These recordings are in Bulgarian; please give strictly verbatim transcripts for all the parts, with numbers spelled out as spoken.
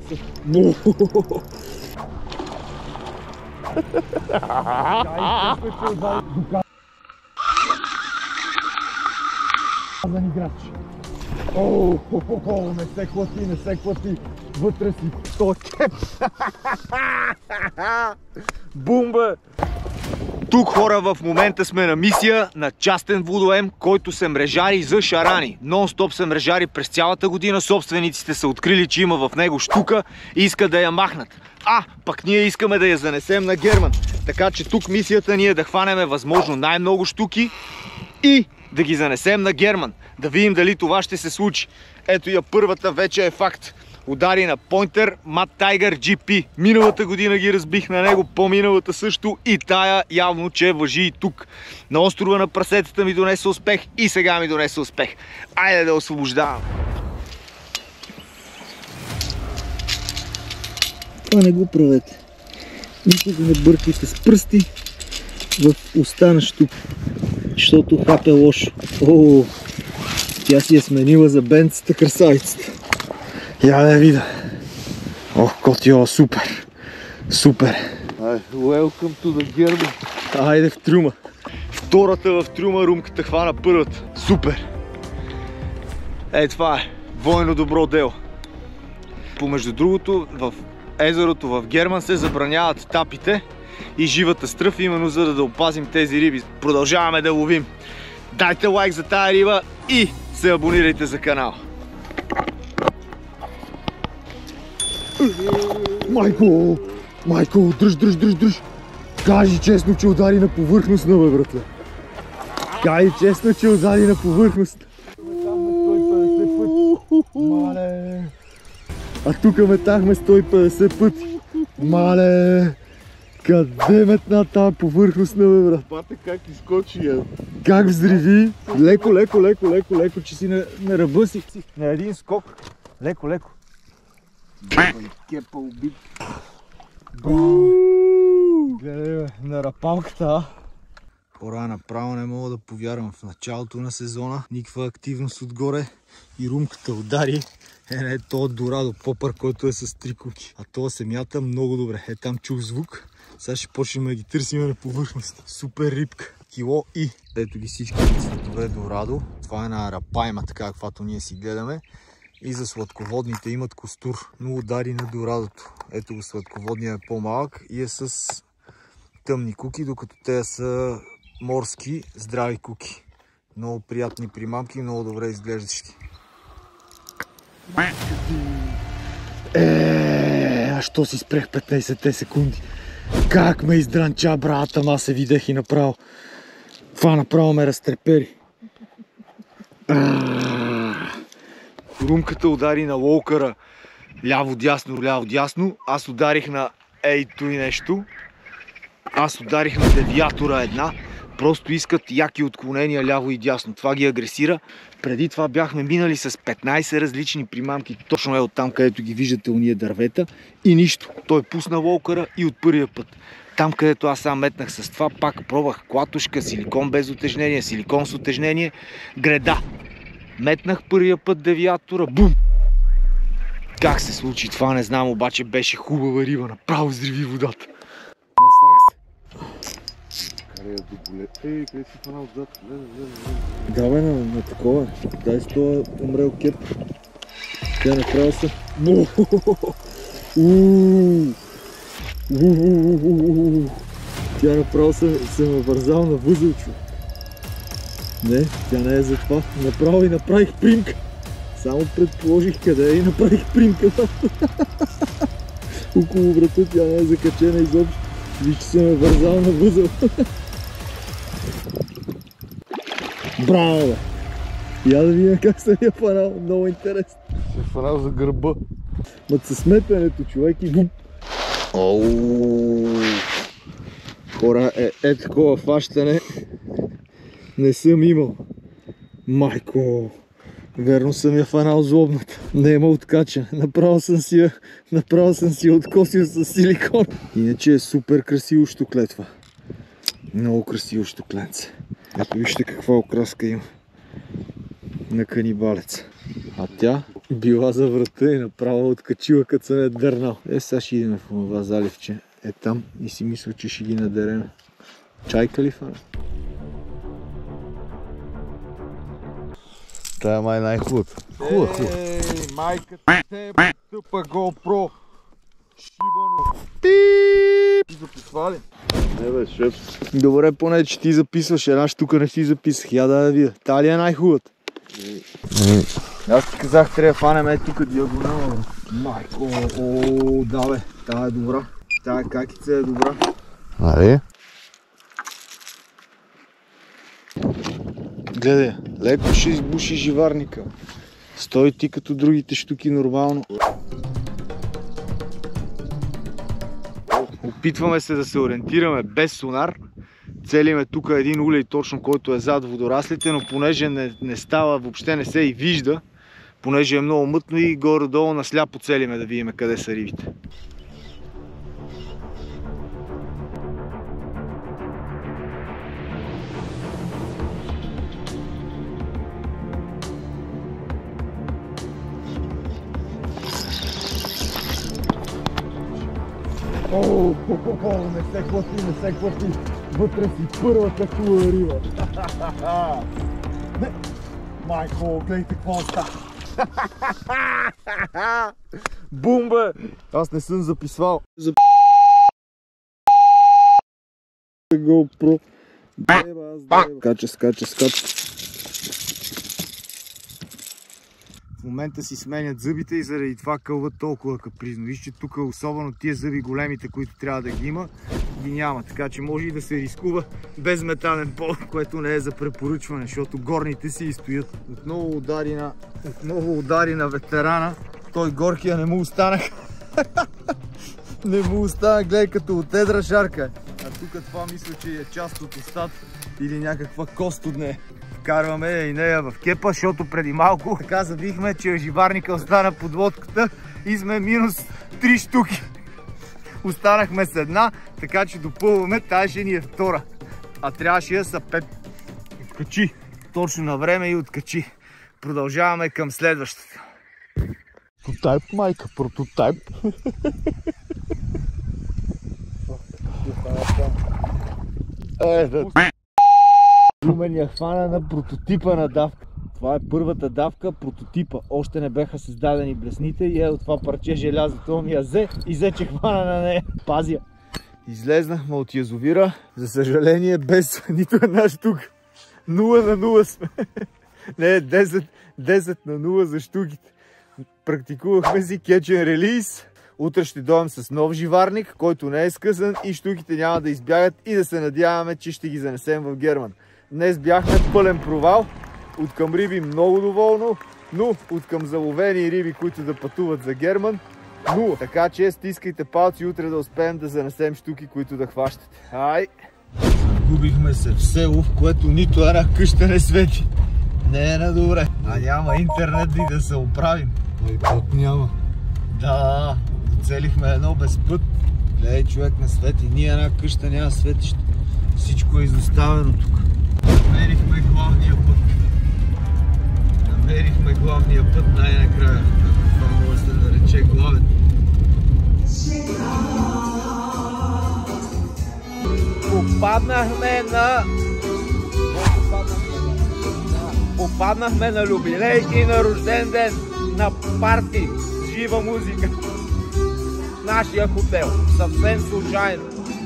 се. Казан играч. О, не се хвати, не се хвати. Вътре си. То кеп. Бум, бе! Тук, хора, в момента сме на мисия на частен водоем, който се мрежари за шарани. Нон-стоп се мрежари през цялата година. Собствениците са открили, че има в него щука и искат да я махнат. А, пък ние искаме да я занесем на Герман. Така че тук мисията ни е да хванеме възможно най-много щуки и да ги занесем на Герман. Да видим дали това ще се случи. Ето я първата вече е факт. Удари на Pointer Mad Tiger джи пи. Миналата година ги разбих на него, по-миналата също и тая явно, че въжи и тук. На острова на прасетата ми донесе успех и сега ми донесе успех. Айде да освобождавам. Това не го правете. Никога не бъркайте с пръсти в уста на щука, защото хапе лошо. О, тя си е сменила за бенцата красавицата. Я да видя. Ох, котио, супер. Супер. Welcome to the German. Айде в трюма. Втората в трюма, румката хвана първата. Супер. Ей, това е. Двойно добро дело. Помежду другото, в езерото в Герман се забраняват тапите и живата стръв, именно за да опазим тези риби. Продължаваме да ловим. Дайте лайк за тая риба и се абонирайте за канала. Майко! Майко, дръж, дръж, дръж, дръж! Кажи честно, че удари на повърхностна, бе, братле! Кажи честно, че удари на повърхностна! Мале! А тук метахме сто и петдесет пъти! Мале! Къде метна тази повърхностна, бе, брат? Пате как изкочи, е. Как взриви? Леко, леко, леко, леко, леко, че си на, на ръба си. На един скок. Леко, леко. Кепа убит. Гледай, бе, на рапалката. Хора, направо не мога да повярвам. В началото на сезона никаква активност отгоре и румката удари. Е, не, то Дорадо попър, който е с три куки. А това се мята много добре. Е, там чух звук. Сега ще почнем да ги търсим на повърхност. Супер рибка. Кило и. Ето ги всички цветове Дорадо. Това е на рапайма, така каквато ние си гледаме. И за сладководните имат костур, но удари на Дорадото. Ето го, сладководният е по-малък и е с тъмни куки, докато те са морски, здрави куки. Много приятни примамки, много добре изглеждащи. Еее, а що си спрех петнайсет секунди? Как ме издранча, брата, ама се видях и направо. Това направо ме разтрепери. Румката удари на лоукъра ляво-дясно, ляво-дясно. Аз ударих на ейто и нещо. Аз ударих на девиатора една. Просто искат яки отклонения ляво и дясно. Това ги агресира. Преди това бяхме минали с петнайсет различни примамки. Точно е оттам, където ги виждате уния дървета. И нищо. Той пусна лоукъра и от първия път. Там, където аз сам метнах с това, пак пробвах клатушка, силикон без утежнение, силикон с утежнение, греда. Метнах първия път девиатора, бум! Как се случи това, не знам, обаче беше хубава риба, направо взриви водата. Насрах се. Къде е до голе? Ей, къде си фанал отзад? Да, бе, на, на такова. Дай с това умрел кеп. Тя направо се... Тя направо се ме вързал на възел, човек. Не, тя не е за това. Направо и направих примка. Само предположих къде е и направих примка. Около врата тя не е закачена изобщо. Виж, че се ме вързал на възел. Браво, бе! Я да видим как съм я фанал. Много интересно. Се фанал за гърба. Мът със сметането, човек, и бум! Оу! Хора, е, е такова фащане не съм имал. Майко! Верно съм я фанал злобната. Не има откача. Направо съм си я, направо съм си я откосил с силикон. Иначе е супер красиво щуклетва. Много красиво щукленце. Ето вижте каква окраска има на канибалец. А тя била за врата и направо откачила, като съм е дърнал. Е, сега ще идем в това заливче. Е там и си мисля, че ще ги надерем. Чайка ли фана? Тая май най-хубавата. Хубава, хубава. Ей, майката те тъпа GoPro. Шибано. Пип! Записва ли? Не бе, шеф. Добре, поне че ти записваш, една штука не си записах. Я да я видя. Тая ли е най-хубавата? Аз ти казах, трябва да фанем е тук диагонала. Майко, о, да бе, тая е добра. Тая какица е добра. Али? Гледай, леко ще избуши живарника. Стой ти като другите штуки нормално. Опитваме се да се ориентираме без сонар. Целиме тук един улей точно, който е зад водораслите, но понеже не, не става, въобще не се и вижда, понеже е много мътно и горе-долу насляпо целиме да видим къде са рибите. О, о, не се клати, не се клати. Вътре си първата хубава риба. Не. Майко, гледайте какво става. Бум, бе! Аз не съм записвал. За GoPro. Деба, аз деба. Скача, скача, скача. В момента си сменят зъбите и заради това кълват толкова капризно. Виж, че тук особено тия зъби големите, които трябва да ги има, ги няма. Така че може и да се рискува без метален пол, което не е за препоръчване, защото горните си и стоят. Отново удари на, отново удари на ветерана. Той горкия не му останах. Не му остана, гледай, като от едра шарка. А тук това мисля, че е част от устата или някаква кост от нея. Карваме и нея в кепа, защото преди малко така завихме, че живарника остана под лодката и сме минус три штуки. Останахме с една, така че допълваме, тая ще ни е втора. А трябваше да са пет. Откачи. Точно на време и откачи. Продължаваме към следващата. Прототайп, майка, прототайп. Е, да. Румен я хвана на прототипа на давка. Това е първата давка, прототипа. Още не беха създадени блесните и ето това парче желязо. Това ми я взе и взе, че хвана на нея. Пазя. Излезнахме от язовира. За съжаление, без нито една штука. нула на нула сме. Не, десет, десет на нула за штуките. Практикувахме си catch and release. Утре ще дойдем с нов живарник, който не е скъсан и штуките няма да избягат и да се надяваме, че ще ги занесем в Герман. Днес бяхме пълен провал. От към риби много доволно, но от към заловени риби, които да пътуват за Герман, нула. Така че стискайте палци утре да успеем да занесем штуки, които да хващате. Ай! Губихме се в село, в което нито една къща не свети. Не е на добре. А няма интернет и да се оправим. Ой, път няма. Да, оцелихме едно без път. Гледай, човек не свети. Ние една къща няма светище. Всичко е изоставено тук. Намерихме главния път. Намерихме главния път най-накрая. Това може да нарече главен. Попаднахме на... Попаднахме на юбилей и на рожден ден, на парти, жива музика. Нашия хотел, съвсем случайно.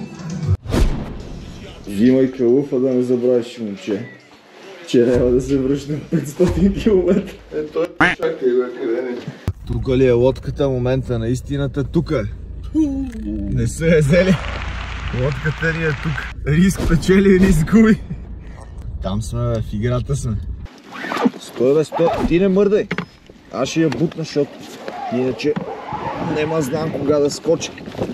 Взимай калуфа, да не забравиш, момче, че няма да се връщам петстотин километра. Е, той чакай го, къде не? Тук ли е лодката, момента на истината? Тук е. Не са е взели. Лодката ни е тук. Риск печели, риск губи. Там сме, бе, в играта сме. Стой, бе, стой. Ти не мърдай. Аз ще я бутна, защото иначе нема знам кога да скоча.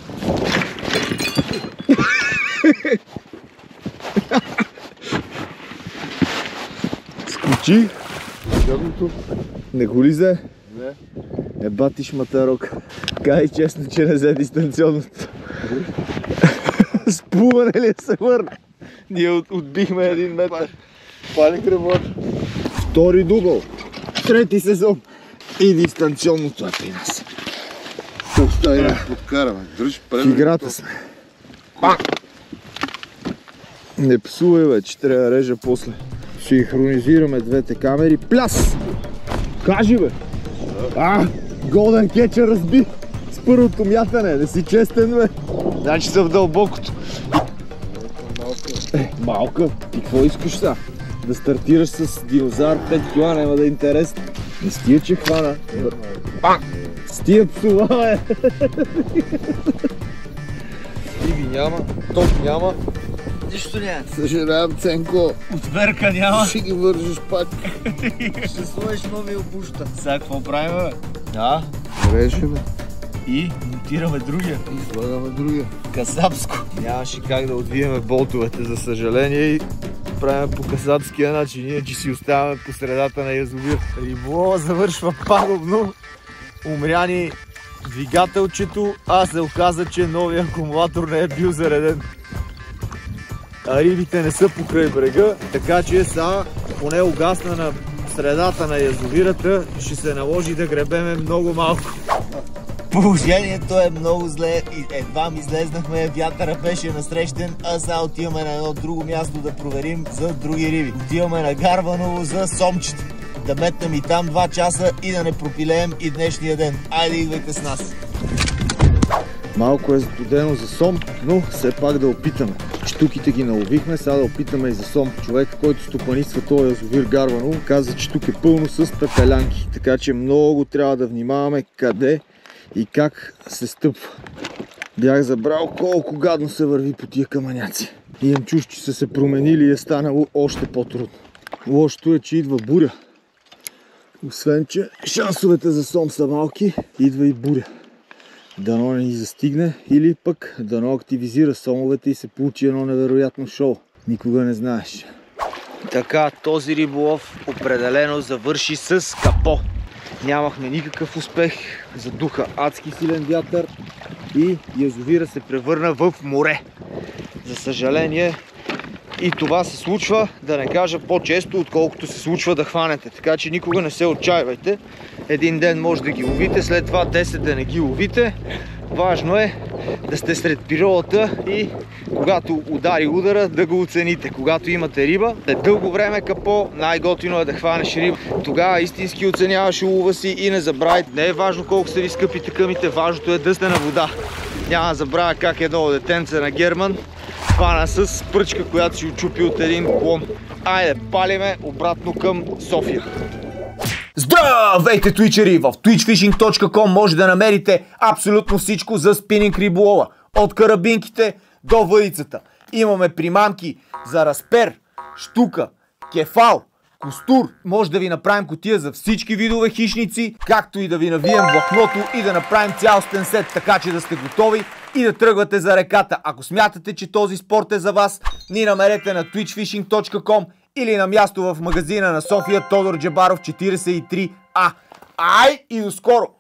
Скочи. Не го ли взе? Не. Не батиш матарок. Кай честно, че не взе дистанционното. Сплуване ли се върна? Ние от, отбихме един метър. Паник ремонт. Втори дубъл. Трети сезон. И дистанционното е при нас. Остави да подкараме. Дръж В пред. играта сме. Не псувай, бе, че трябва да режа после. Синхронизираме двете камери. Пляс! Кажи, бе! А, Голден кетчър разби с първото мятане. Не си честен, бе. Значи съм в дълбокото. Е, малка. И какво искаш сега? Да стартираш с динозавър пет кила, няма да е интересно. Не стия, че хвана. Стия псува, бе! Риби няма, топ няма. Нищо няма. Съжалявам, Ценко. Отверка няма. Ще ги вържиш пак. Ще сложиш нови обуща. Сега какво правим, бе? Да. Решеме. И монтираме другия. И слагаме другия. Касапско. Нямаше как да отвиеме болтовете, за съжаление, и правим по касапския начин, иначе си оставаме по средата на язовир. Риболова завършва пагубно. Умря ни двигателчето, а се оказа, че новия акумулатор не е бил зареден. А рибите не са покрай брега, така че сега поне угасна на средата на язовирата, ще се наложи да гребеме много малко. Положението е много зле и едва ми излезнахме, вятъра беше насрещен, а сега отиваме на едно друго място да проверим за други риби. Отиваме на Гарваново за сомчета. Да метнем и там два часа и да не пропилеем и днешния ден. Айде, идвайте с нас! Малко е студено за сом, но все пак да опитаме. Щуките ги наловихме, сега да опитаме и за сом. Човек, който стопаниства този язовир Гарваново, каза, че тук е пълно с пепелянки. Така че много трябва да внимаваме къде и как се стъпва. Бях забрал колко гадно се върви по тия камъняци. Имам чуш, че са се променили и е станало още по-трудно. Лошото е, че идва буря. Освен, че шансовете за сом са малки, идва и буря. Дано не ни застигне или пък дано активизира сомовете и се получи едно невероятно шоу. Никога не знаеш. Така, този риболов определено завърши с капо. Нямахме никакъв успех, задуха адски силен вятър и язовира се превърна в море. За съжаление, и това се случва, да не кажа по-често, отколкото се случва да хванете. Така че никога не се отчаивайте. Един ден може да ги ловите, след това десет да не ги ловите. Важно е да сте сред пиролата и когато удари удара, да го оцените. Когато имате риба, след дълго време капо, най-готино е да хванеш риба. Тогава истински оценяваш улова си и не забравяйте. Не е важно колко са ви скъпи тъкъмите, важното е да сте на вода. Няма да забравя как едно детенце на Герман хвана с пръчка, която си очупи от един клон. Айде, палиме обратно към София. Здравейте, твичери! В твич фишинг точка ком може да намерите абсолютно всичко за спининг риболова. От карабинките до въдицата. Имаме примамки за разпер, щука, кефал, костур. Може да ви направим кутия за всички видове хищници, както и да ви навием влакното и да направим цялостен сет, така че да сте готови и да тръгвате за реката. Ако смятате, че този спорт е за вас, ни намерете на твич фишинг точка ком или на място в магазина на София Тодор Джабаров четиридесет и три А. Ай и до скоро!